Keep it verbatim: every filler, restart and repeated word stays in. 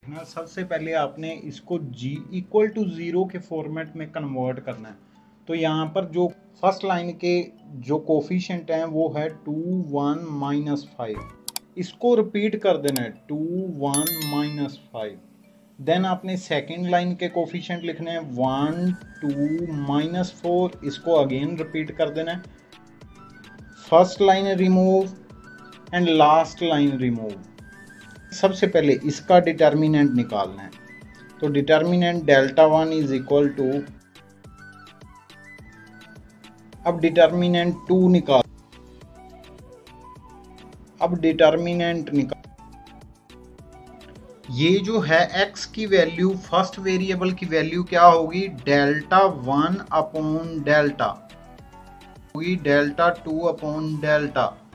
ना सबसे पहले आपने इसको g इक्वल टू ज़ीरो के फॉर्मेट में कन्वर्ट करना है। तो यहाँ पर जो फर्स्ट लाइन के जो कोफिशिएंट हैं वो है टू वन माइनस फाइव, इसको रिपीट कर देना है two one minus five. Then आपने सेकेंड लाइन के कोफिशिएंट लिखने हैं वन टू माइनस फोर, इसको अगेन रिपीट कर देना है। First line remove and last line remove. सबसे पहले इसका डिटर्मिनेंट निकालना है, तो determinant delta one is equal to, अब डिटर्मिनेंट टू निकाल, अब डिटर्मिनेंट निकाल। ये जो है x की वैल्यू, फर्स्ट वेरिएबल की वैल्यू क्या होगी, डेल्टा वन अपॉन डेल्टा होगी डेल्टा टू अपॉन डेल्टा।